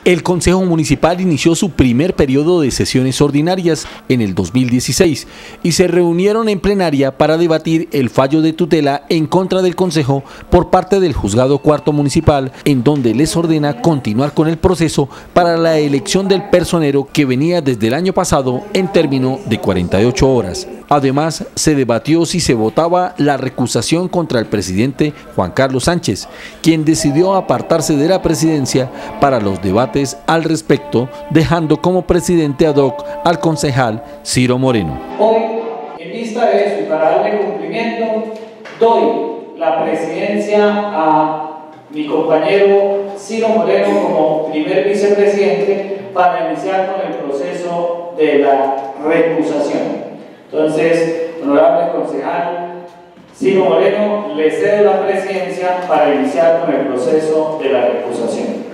El Consejo Municipal inició su primer periodo de sesiones ordinarias en el 2016 y se reunieron en plenaria para debatir el fallo de tutela en contra del Consejo por parte del Juzgado Cuarto Municipal, en donde les ordena continuar con el proceso para la elección del personero que venía desde el año pasado en término de 48 horas. Además, se debatió si se votaba la recusación contra el presidente Juan Carlos Sánchez, quien decidió apartarse de la presidencia para los debates al respecto, dejando como presidente ad hoc al concejal Ciro Moreno. Hoy, en vista de eso y para darle cumplimiento, doy la presidencia a mi compañero Ciro Moreno como primer vicepresidente para iniciar con el proceso de la recusación. Entonces, honorable concejal Ciro Moreno, le cedo la presidencia para iniciar con el proceso de la recusación.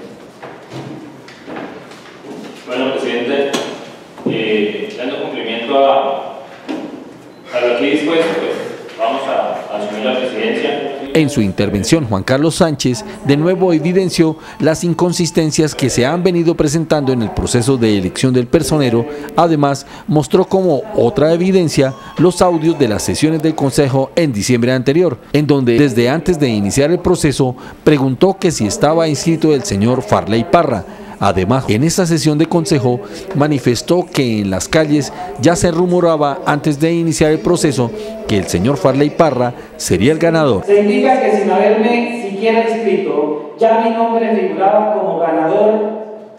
Bueno, presidente, dando cumplimiento a lo aquí dispuesto, pues vamos a asumir la presidencia. En su intervención, Juan Carlos Sánchez de nuevo evidenció las inconsistencias que se han venido presentando en el proceso de elección del personero. Además, mostró como otra evidencia los audios de las sesiones del Consejo en diciembre anterior, en donde desde antes de iniciar el proceso preguntó que si estaba inscrito el señor Farley Parra. Además, en esa sesión de consejo manifestó que en las calles ya se rumoraba antes de iniciar el proceso que el señor Farley Parra sería el ganador. Se indica que sin haberme siquiera inscrito, ya mi nombre figuraba como ganador,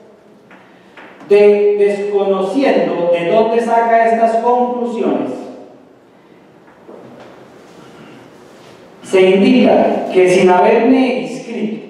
desconociendo de dónde saca estas conclusiones. Se indica que sin haberme inscrito,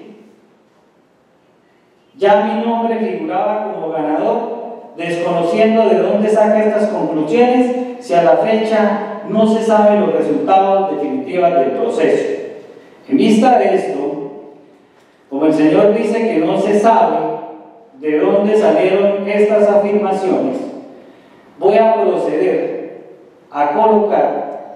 ya mi nombre figuraba como ganador, desconociendo de dónde saca estas conclusiones, si a la fecha no se saben los resultados definitivos del proceso. En vista de esto, como el señor dice que no se sabe de dónde salieron estas afirmaciones, voy a proceder a colocar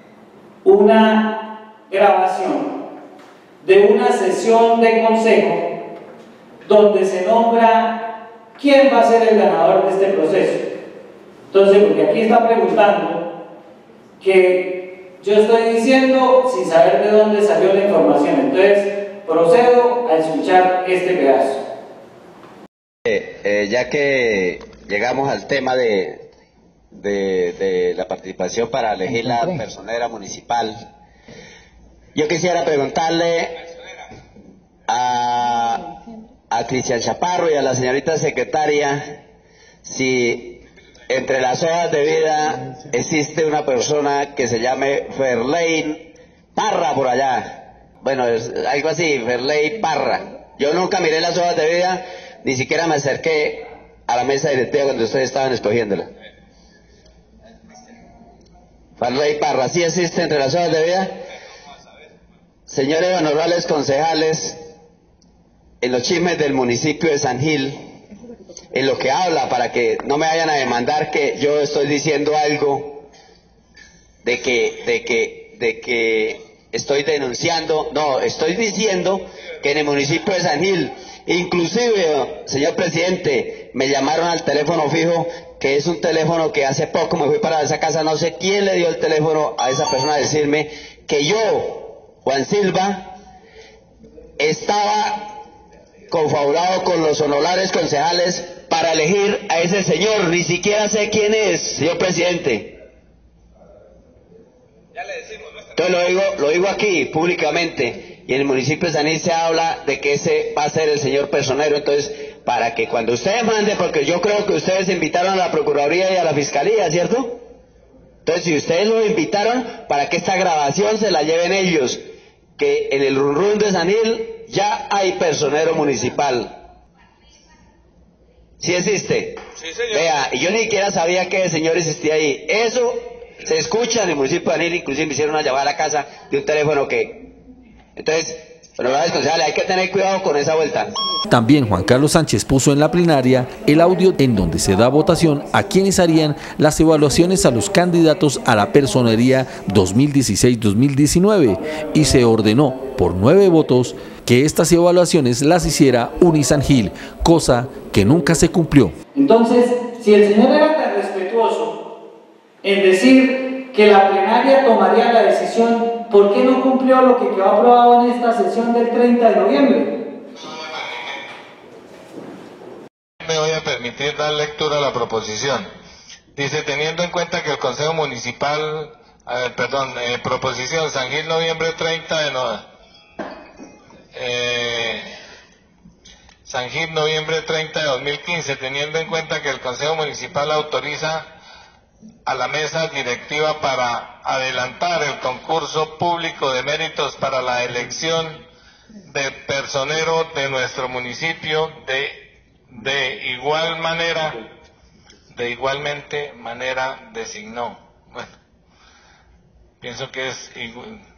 una grabación de una sesión de consejo donde se nombra quién va a ser el ganador de este proceso. Entonces, porque aquí está preguntando que yo estoy diciendo sin saber de dónde salió la información, entonces procedo a escuchar este pedazo. Ya que llegamos al tema de la participación para elegir la personera municipal, yo quisiera preguntarle a Cristian Chaparro y a la señorita secretaria si entre las hojas de vida existe una persona que se llame Farley Parra por allá. Bueno, es algo así, Farley Parra. Yo nunca miré las hojas de vida, ni siquiera me acerqué a la mesa directiva cuando ustedes estaban escogiéndola. Farley Parra, ¿sí existe entre las hojas de vida? Señores honorables concejales, en los chismes del municipio de San Gil, en lo que habla, para que no me vayan a demandar que yo estoy diciendo algo de que estoy denunciando, no, estoy diciendo que en el municipio de San Gil, inclusive, señor presidente, me llamaron al teléfono fijo, que es un teléfono que hace poco me fui para esa casa, no sé quién le dio el teléfono a esa persona a decirme que yo, Juan Silva, estaba confabulado con los honorables concejales para elegir a ese señor. Ni siquiera sé quién es, señor presidente. Entonces lo digo aquí públicamente, y en el municipio de San Gil se habla de que ese va a ser el señor personero. Entonces, para que cuando ustedes manden, porque yo creo que ustedes invitaron a la Procuraduría y a la Fiscalía, ¿cierto? Entonces, si ustedes lo invitaron, para que esta grabación se la lleven ellos, que en el run de San Gil ya hay personero municipal. ¿Sí existe? Sí, señor. Vea, y yo ni siquiera sabía que el señor existía ahí. Eso se escucha en el municipio de San Gil, inclusive me hicieron una llamada a la casa de un teléfono que... Entonces, honorables concejales, hay que tener cuidado con esa vuelta. También Juan Carlos Sánchez puso en la plenaria el audio en donde se da votación a quienes harían las evaluaciones a los candidatos a la personería 2016-2019 y se ordenó por 9 votos que estas evaluaciones las hiciera Unisangil, cosa que nunca se cumplió. Entonces, si el señor era tan respetuoso en decir que la plenaria tomaría la decisión, ¿por qué no cumplió lo que quedó aprobado en esta sesión del 30 de noviembre? Me voy a permitir dar lectura a la proposición. Dice, teniendo en cuenta que el Consejo Municipal, proposición San Gil, noviembre 30 de San Gil, noviembre 30 de 2015, teniendo en cuenta que el Consejo Municipal autoriza a la mesa directiva para adelantar el concurso público de méritos para la elección de personero de nuestro municipio igualmente manera designó. Bueno, pienso que es de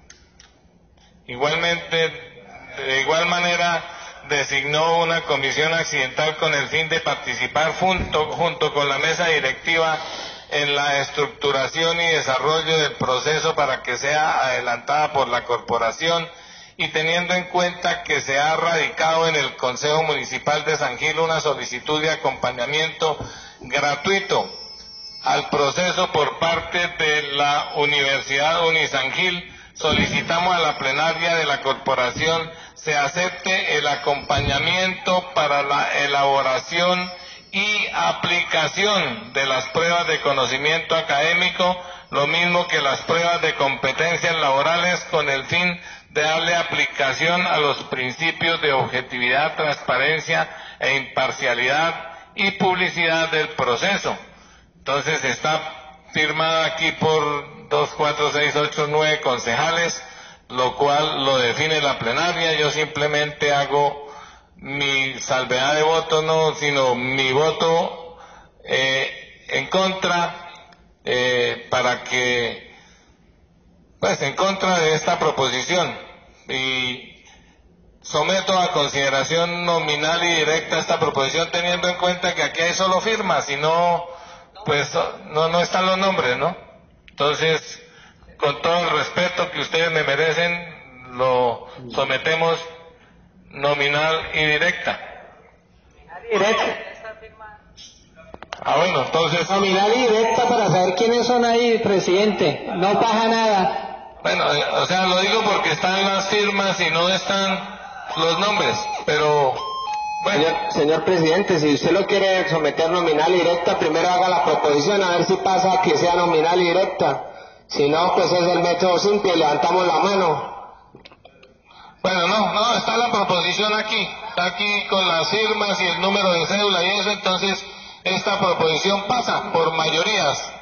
igual manera designó una comisión accidental con el fin de participar junto con la mesa directiva en la estructuración y desarrollo del proceso para que sea adelantada por la corporación, y teniendo en cuenta que se ha radicado en el Consejo Municipal de San Gil una solicitud de acompañamiento gratuito al proceso por parte de la Universidad Unisangil, solicitamos a la plenaria de la corporación se acepte el acompañamiento para la elaboración y aplicación de las pruebas de conocimiento académico, lo mismo que las pruebas de competencias laborales, con el fin de darle aplicación a los principios de objetividad, transparencia e imparcialidad y publicidad del proceso. Entonces está firmada aquí por 2, 4, 6, 8, 9 concejales, lo cual lo define la plenaria. Yo simplemente hago mi salvedad de voto, no, sino mi voto en contra, para que, pues, en contra de esta proposición, y someto a consideración nominal y directa esta proposición, teniendo en cuenta que aquí hay solo firmas y no, pues, no están los nombres, ¿no? Entonces, con todo el respeto que ustedes me merecen, lo sometemos nominal y directa. Bueno, entonces... Nominal y directa para saber quiénes son ahí, presidente. No pasa nada. Bueno, o sea, lo digo porque están las firmas y no están los nombres, pero... Bueno. Señor presidente, si usted lo quiere someter nominal y directa, primero haga la proposición, a ver si pasa que sea nominal y directa. Si no, pues es el método simple, levantamos la mano. Bueno, no, está la proposición aquí. Está aquí con las firmas y el número de cédula y eso, entonces esta proposición pasa por mayorías.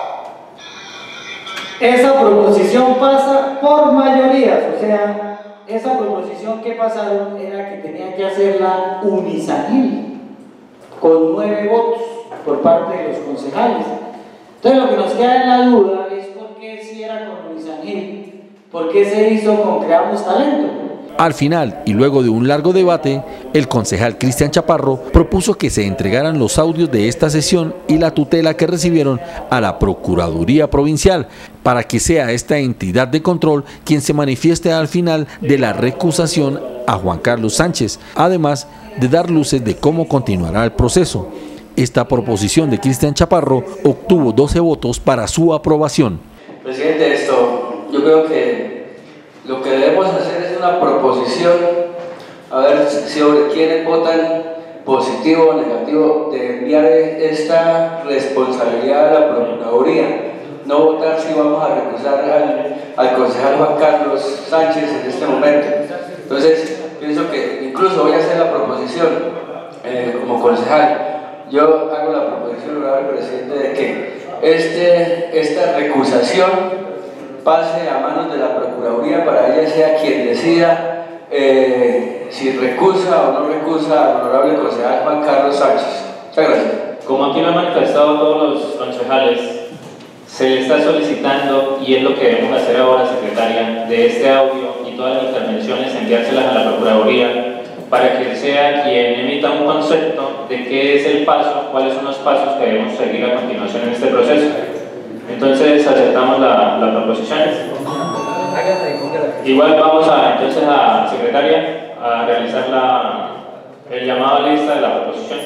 Esa proposición pasa por mayorías, o sea, esa proposición que pasaron era que tenía que hacerla Unisangil, con 9 votos por parte de los concejales. Entonces lo que nos queda en la duda es por qué si era con Unisangil, por qué se hizo con Creamos Talento. Al final, y luego de un largo debate, el concejal Cristian Chaparro propuso que se entregaran los audios de esta sesión y la tutela que recibieron a la Procuraduría Provincial, para que sea esta entidad de control quien se manifieste al final de la recusación a Juan Carlos Sánchez, además de dar luces de cómo continuará el proceso. Esta proposición de Cristian Chaparro obtuvo 12 votos para su aprobación. Presidente, yo creo que lo que debemos hacer es una proposición, a ver sobre quiénes votan positivo o negativo, de enviar esta responsabilidad a la Procuraduría. No votar si vamos a recusar al concejal Juan Carlos Sánchez en este momento. Entonces, pienso que incluso voy a hacer la proposición como concejal. Yo hago la proposición, honorable presidente, de que esta recusación pase a manos de la Procuraduría para ella sea quien decida si recusa o no recusa al honorable concejal Juan Carlos Sánchez. Muchas gracias. Como aquí lo han manifestado todos los concejales, se le está solicitando, y es lo que debemos hacer ahora, secretaria, de este audio y todas las intervenciones, enviárselas a la Procuraduría para que sea quien emita un concepto de qué es el paso, cuáles son los pasos que debemos seguir a continuación en este proceso. Entonces aceptamos la proposición. Igual vamos entonces a secretaria a realizar el llamado a lista de la proposición.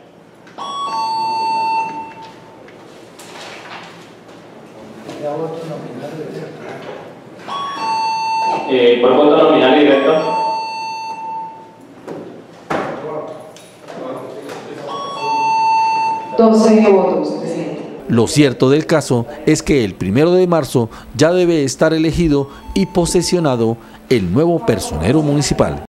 Por voto nominal y directo. Votos, presidente. Lo cierto del caso es que el 1 de marzo ya debe estar elegido y posesionado el nuevo personero municipal.